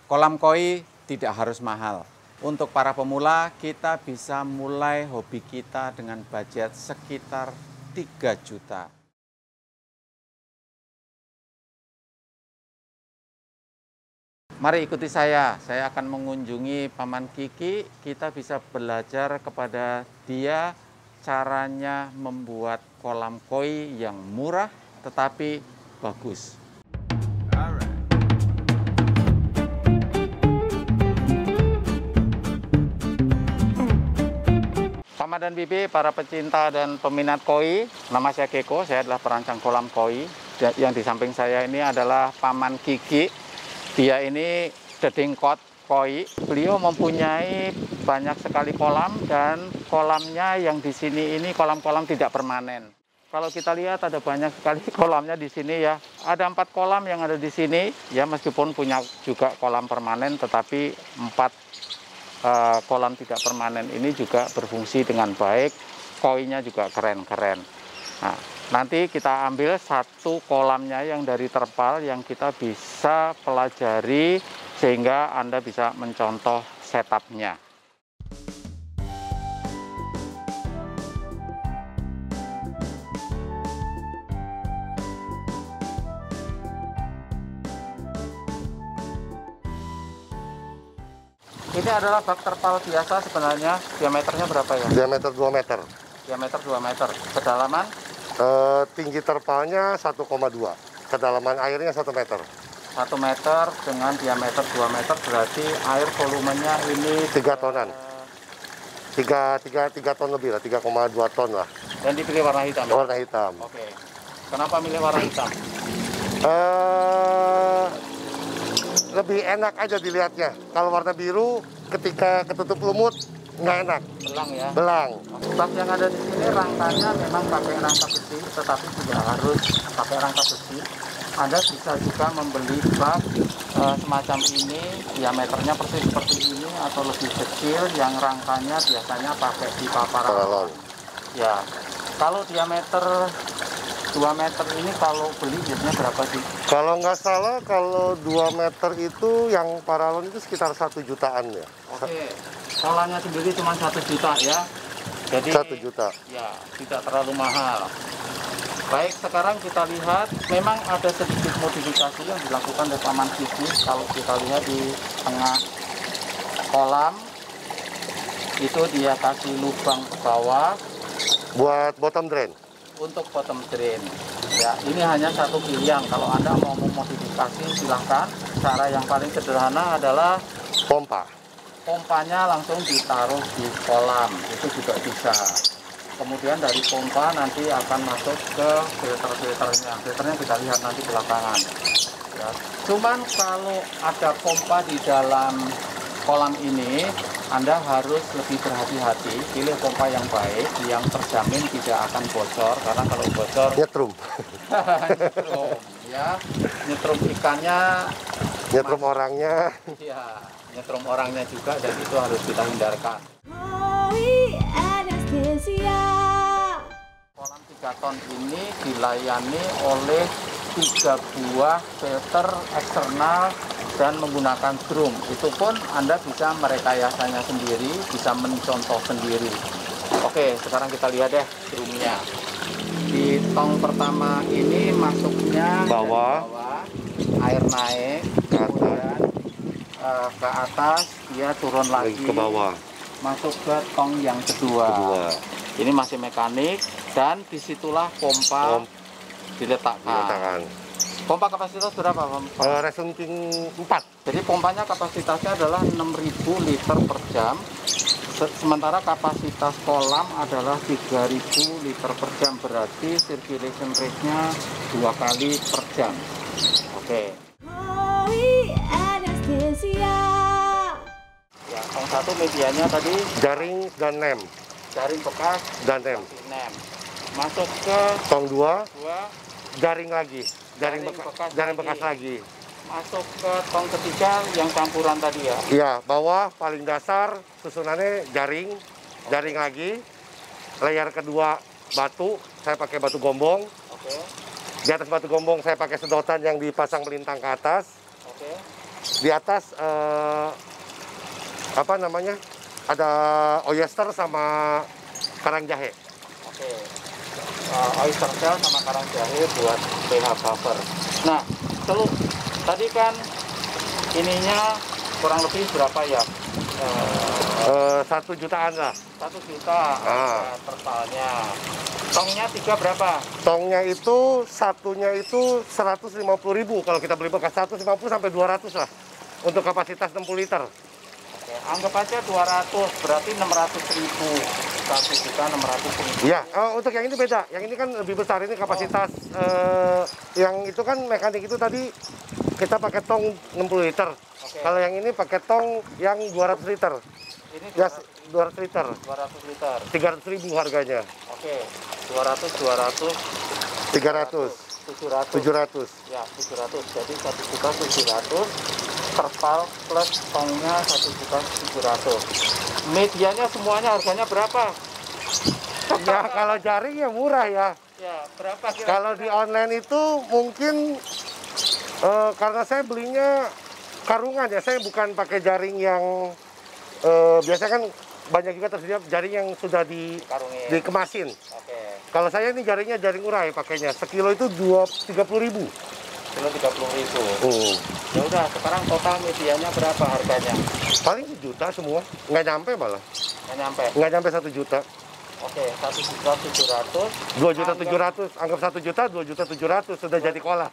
Kolam koi tidak harus mahal. Untuk para pemula, kita bisa mulai hobi kita dengan budget sekitar 3 juta. Mari ikuti saya akan mengunjungi Paman Kiki. Kita bisa belajar kepada dia caranya membuat kolam koi yang murah tetapi bagus. Paman dan Bibi, para pecinta dan peminat koi, nama saya Keko, saya adalah perancang kolam koi. Yang di samping saya ini adalah Paman Kiki. Dia ini dedengkot koi. Beliau mempunyai banyak sekali kolam dan kolamnya yang di sini ini kolam-kolam tidak permanen. Kalau kita lihat ada banyak sekali kolamnya di sini ya. Ada 4 kolam yang ada di sini ya, meskipun punya juga kolam permanen, tetapi 4 kolam tidak permanen ini juga berfungsi dengan baik. Koinya juga keren-keren. Nah, nanti kita ambil satu kolamnya yang dari terpal yang kita bisa pelajari sehingga Anda bisa mencontoh setupnya. Ini adalah bak terpal biasa sebenarnya. Diameternya berapa ya? Diameter 2 meter. Diameter 2 meter. Kedalaman? Tinggi terpalnya 1,2. Kedalaman airnya 1 meter. 1 meter dengan diameter 2 meter berarti air volumenya ini 3 tonan. 3 ton lebih lah, 3,2 ton lah. Dan dipilih warna hitam? Warna hitam. Oke. Kenapa milih warna hitam? Lebih enak aja dilihatnya. Kalau warna biru ketika ketutup lumut nggak enak. Belang ya? Belang. Bak yang ada di sini rangkanya memang pakai rangka besi, tetapi tidak harus pakai rangka besi. Anda bisa juga membeli bak semacam ini, diameternya persis seperti ini atau lebih kecil, yang rangkanya biasanya pakai pipa paralon. Ya, kalau diameter 2 meter ini kalau beli biasanya berapa sih? Kalau nggak salah, kalau 2 meter itu yang paralon itu sekitar 1 jutaan ya. Oke, kolamnya sendiri cuma 1 juta ya. Jadi 1 juta. Ya, tidak terlalu mahal. Baik, sekarang kita lihat memang ada sedikit modifikasi yang dilakukan oleh Paman Kiki. Kalau kita lihat di tengah kolam itu dia kasih lubang ke bawah Buat bottom drain. untuk bottom drain. Ya, ini hanya satu pilihan. Kalau Anda mau memodifikasi silahkan. Cara yang paling sederhana adalah Pompa. pompanya langsung ditaruh di kolam, itu juga bisa. Kemudian dari pompa nanti akan masuk ke filter-filternya. Filternya kita lihat nanti belakangan. Ya. Cuman kalau ada pompa di dalam kolam ini, Anda harus lebih berhati-hati, pilih pompa yang baik, yang terjamin tidak akan bocor, karena kalau bocor Nyetrum. nyetrum, ya, nyetrum ikannya, Nyetrum orangnya. ya, nyetrum orangnya juga, dan itu harus kita hindarkan. Kolam 3 ton ini dilayani oleh 3 buah filter eksternal dan menggunakan drum. Itu pun Anda bisa merekayasanya sendiri, bisa mencontoh sendiri. Oke, sekarang kita lihat deh drumnya. Di tong pertama ini masuknya Bawah. dari bawah, air naik, kemudian ke atas, dia turun lagi Ke bawah. masuk ke tong yang kedua. Ini masih mekanik dan disitulah pompa diletakkan. Pompa kapasitas berapa, Pak? Racing King 4. Jadi pompanya kapasitasnya adalah 6.000 liter per jam. Sementara kapasitas kolam adalah 3.000 liter per jam. Berarti circulation rate-nya 2 kali per jam. Oke. Ya, tong 1 medianya tadi Jaring dan nem. jaring bekas Dan nem. nem. Masuk ke Tong 2. 2, Jaring lagi. Jaring bekas lagi. masuk ke tong ketiga yang campuran tadi ya. Iya, bawah paling dasar susunannya jaring, jaring lagi. Layar kedua batu, saya pakai batu gombong. Oke. Di atas batu gombong saya pakai sedotan yang dipasang melintang ke atas. Oke. Di atas apa namanya? Ada oyster sama karang jahe. Oke. Oyster shell sama karang jahe buat pH buffer. Nah, tadi kan ininya kurang lebih berapa ya? 1 jutaan lah. 1 juta terpalnya. Tongnya 3 berapa? Tongnya itu satunya itu 150.000 kalau kita beli bekas, 150 sampai 200 lah untuk kapasitas 60 liter. Oke, anggap aja 200 berarti 600.000. 1.600.000. Ya, untuk yang ini beda. Yang ini kan lebih besar, ini kapasitas yang itu kan mekanik itu tadi kita pakai tong 60 liter. Oke. Kalau yang ini pakai tong yang 200 liter. Ini 200, Ya, 200 liter. 200 liter. 300.000 harganya. Oke. 200, 300, 700. 700. Ya, 700. Jadi 1.700.000 terpal plus tongnya 1.700.000. Medianya semuanya harganya berapa? Ya, kalau jaring ya murah ya. Ya, berapa kira-kira? Kalau di online itu mungkin karena saya belinya karungan ya, saya bukan pakai jaring yang biasanya kan banyak juga tersedia jaring yang sudah dikemasin. Oke. Kalau saya ini jaringnya jaring urai pakainya, sekilo itu 30.000. Kilo 30.000. Ya udah, sekarang total medianya berapa harganya? Paling 1 juta semua, nggak nyampe malah. Nggak nyampe. 1 juta. Oke, 1.700.000. 2.700.000, anggap 1 juta, 2.700.000 sudah jadi kolam.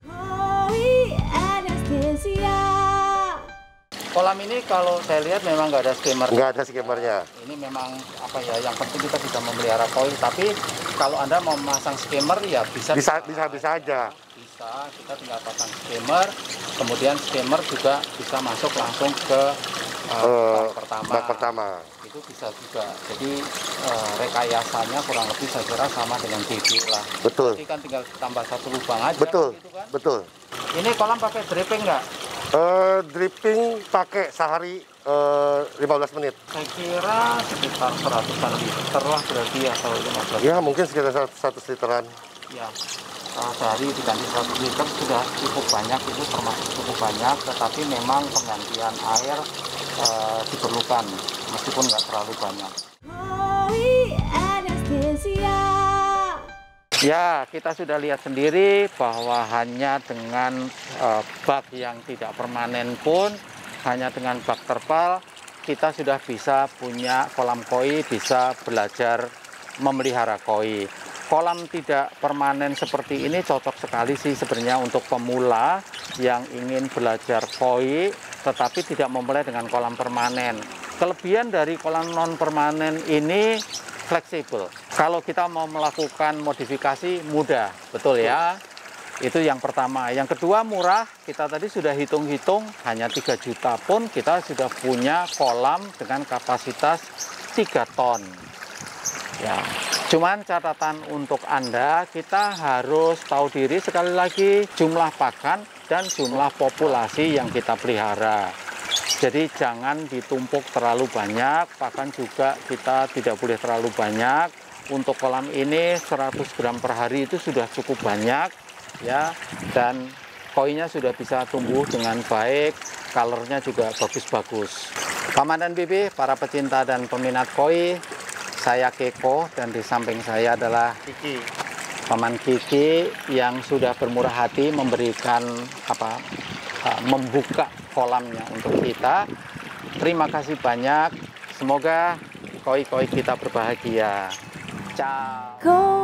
Kolam ini kalau saya lihat memang nggak ada skimmer. Nggak ada skimmernya. Ini memang apa ya? Yang penting kita bisa memelihara koi. Tapi kalau Anda mau memasang skimmer ya bisa Bisa aja. Bisa, kita tinggal pasang skimmer. Kemudian skimmer juga bisa masuk langsung ke bak pertama. Itu bisa juga. Jadi rekayasanya kurang lebih saya kira sama dengan BB lah. Betul. Jadi kan tinggal tambah 1 lubang aja. Betul, gitu kan? betul. Ini kolam pakai dripping nggak? Dripping pakai sehari 15 menit. Saya kira sekitar 100-an liter lah berarti ya kalau 15. Ya, mungkin sekitar 100 literan. Ya, sehari diganti 100 liter sudah cukup banyak, itu termasuk cukup banyak. Tetapi memang penggantian air diperlukan, meskipun nggak terlalu banyak. Ya, kita sudah lihat sendiri bahwa hanya dengan bak yang tidak permanen pun, hanya dengan bak terpal, kita sudah bisa punya kolam koi, bisa belajar memelihara koi. Kolam tidak permanen seperti ini cocok sekali sih sebenarnya untuk pemula yang ingin belajar koi, tetapi tidak memulai dengan kolam permanen. Kelebihan dari kolam non permanen ini fleksibel. Kalau kita mau melakukan modifikasi mudah, betul ya? Itu yang pertama. Yang kedua murah, kita tadi sudah hitung-hitung, hanya 3 juta pun kita sudah punya kolam dengan kapasitas 3 ton. Ya, cuman catatan untuk Anda, kita harus tahu diri sekali lagi jumlah pakan dan jumlah populasi yang kita pelihara. Jadi jangan ditumpuk terlalu banyak, pakan juga kita tidak boleh terlalu banyak. Untuk kolam ini 100 gram per hari itu sudah cukup banyak ya, dan koinya sudah bisa tumbuh dengan baik, colornya juga bagus-bagus. Paman dan Bibi, para pecinta dan peminat koi, saya Keko dan di samping saya adalah Kiki. Paman Kiki yang sudah bermurah hati memberikan membuka kolamnya untuk kita. Terima kasih banyak. Semoga koi-koi kita berbahagia. Ciao.